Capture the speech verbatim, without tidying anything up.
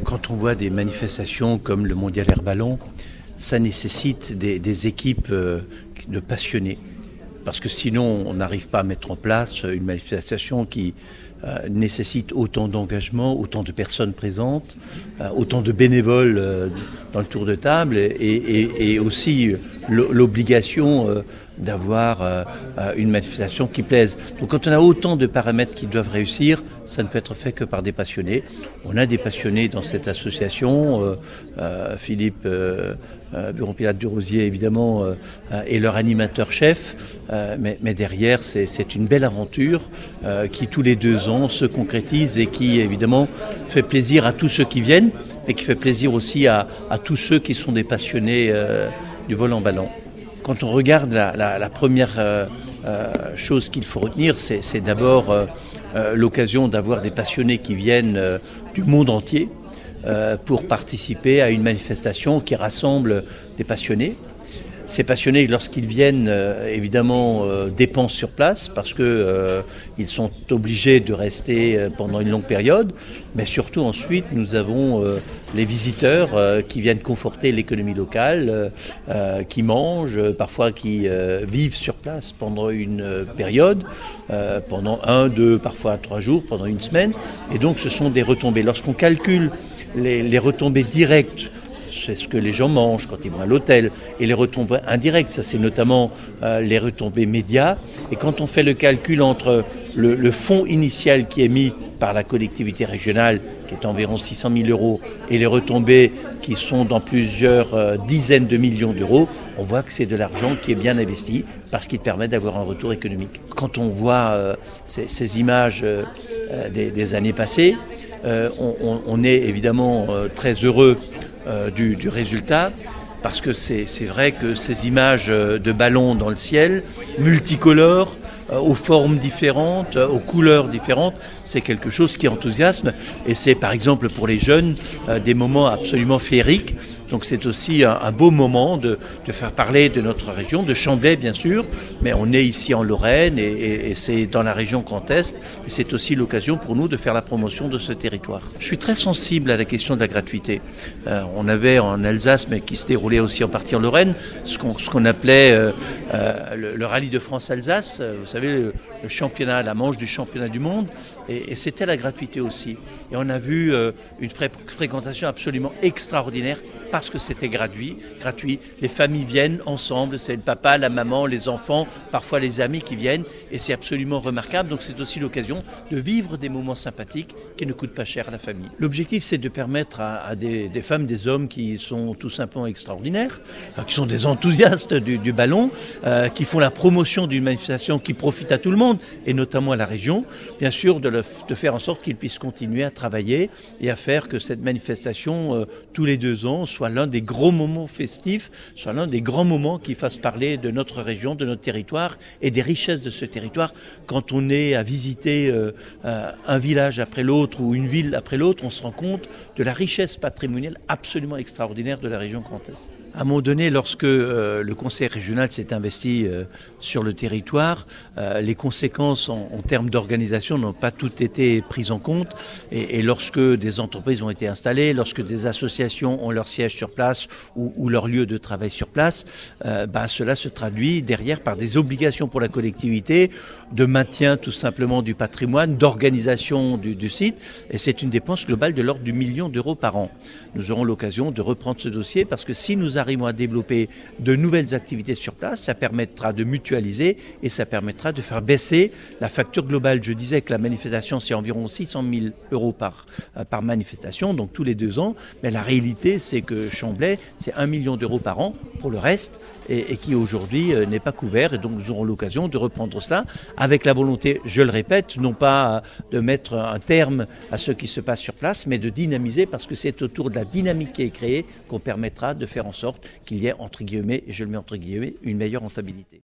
Quand on voit des manifestations comme le Mondial Air Ballon, ça nécessite des, des équipes de passionnés. Parce que sinon, on n'arrive pas à mettre en place une manifestation qui euh, nécessite autant d'engagement, autant de personnes présentes, euh, autant de bénévoles euh, dans le tour de table et, et, et aussi l'obligation euh, d'avoir euh, une manifestation qui plaise. Donc quand on a autant de paramètres qui doivent réussir, ça ne peut être fait que par des passionnés. On a des passionnés dans cette association, euh, euh, Philippe euh, euh, Buron-Pilatte Durosier évidemment euh, est leur animateur-chef, euh, mais, mais derrière c'est, c'est une belle aventure euh, qui tous les deux ans se concrétise et qui évidemment fait plaisir à tous ceux qui viennent, mais qui fait plaisir aussi à, à tous ceux qui sont des passionnés euh, du vol en ballon. Quand on regarde la, la, la première euh, euh, chose qu'il faut retenir, c'est, c'est d'abord euh, euh, l'occasion d'avoir des passionnés qui viennent euh, du monde entier euh, pour participer à une manifestation qui rassemble des passionnés. Ces passionnés, lorsqu'ils viennent, euh, évidemment, euh, dépensent sur place parce que euh, ils sont obligés de rester euh, pendant une longue période. Mais surtout, ensuite, nous avons euh, les visiteurs euh, qui viennent conforter l'économie locale, euh, qui mangent, euh, parfois qui euh, vivent sur place pendant une euh, période, euh, pendant un, deux, parfois trois jours, pendant une semaine. Et donc, ce sont des retombées. Lorsqu'on calcule les, les retombées directes, c'est ce que les gens mangent quand ils vont à l'hôtel, et les retombées indirectes, ça c'est notamment euh, les retombées médias. Et quand on fait le calcul entre le, le fonds initial qui est mis par la collectivité régionale, qui est environ six cent mille euros, et les retombées qui sont dans plusieurs euh, dizaines de millions d'euros, on voit que c'est de l'argent qui est bien investi parce qu'il permet d'avoir un retour économique. Quand on voit euh, ces, ces images euh, des, des années passées, euh, on, on, on est évidemment euh, très heureux Euh, du, du résultat, parce que c'est, c'est vrai que ces images de ballons dans le ciel, multicolores, euh, aux formes différentes, euh, aux couleurs différentes, c'est quelque chose qui enthousiasme, et c'est par exemple pour les jeunes euh, des moments absolument féeriques. Donc c'est aussi un, un beau moment de, de faire parler de notre région, de Chamblay bien sûr, mais on est ici en Lorraine et, et, et c'est dans la région Grand Est, et c'est aussi l'occasion pour nous de faire la promotion de ce territoire. Je suis très sensible à la question de la gratuité. Euh, on avait en Alsace, mais qui se déroulait aussi en partie en Lorraine, ce qu'on, ce qu'on appelait euh, euh, le, le rallye de France-Alsace, vous savez, le, le championnat, la manche du championnat du monde, et, et c'était la gratuité aussi. Et on a vu euh, une fré- fréquentation absolument extraordinaire, parce que c'était gratuit, gratuit. Les familles viennent ensemble, c'est le papa, la maman, les enfants, parfois les amis qui viennent, et c'est absolument remarquable. Donc c'est aussi l'occasion de vivre des moments sympathiques qui ne coûtent pas cher à la famille. L'objectif, c'est de permettre à, à des, des femmes, des hommes qui sont tout simplement extraordinaires, qui sont des enthousiastes du, du ballon, euh, qui font la promotion d'une manifestation qui profite à tout le monde, et notamment à la région, bien sûr, de, le, de faire en sorte qu'ils puissent continuer à travailler et à faire que cette manifestation, euh, tous les deux ans, soit l'un des gros moments festifs, soit l'un des grands moments qui fassent parler de notre région, de notre territoire et des richesses de ce territoire. Quand on est à visiter euh, euh, un village après l'autre ou une ville après l'autre, on se rend compte de la richesse patrimoniale absolument extraordinaire de la région Grand Est. À un moment donné, lorsque euh, le conseil régional s'est investi euh, sur le territoire, euh, les conséquences en, en termes d'organisation n'ont pas toutes été prises en compte, et, et lorsque des entreprises ont été installées, lorsque des associations ont leur siège sur place ou, ou leur lieu de travail sur place, euh, bah, cela se traduit derrière par des obligations pour la collectivité de maintien tout simplement du patrimoine, d'organisation du, du site, et c'est une dépense globale de l'ordre du million d'euros par an. Nous aurons l'occasion de reprendre ce dossier parce que si nous arrivons à développer de nouvelles activités sur place, ça permettra de mutualiser et ça permettra de faire baisser la facture globale. Je disais que la manifestation, c'est environ six cent mille euros par, par manifestation, donc tous les deux ans, mais la réalité, c'est que Chamblay, c'est un million d'euros par an pour le reste et, et qui aujourd'hui euh, n'est pas couvert, et donc nous aurons l'occasion de reprendre cela avec la volonté, je le répète, non pas de mettre un terme à ce qui se passe sur place, mais de dynamiser, parce que c'est autour de la dynamique qui est créée qu'on permettra de faire en sorte qu'il y ait, entre guillemets, et je le mets entre guillemets, une meilleure rentabilité.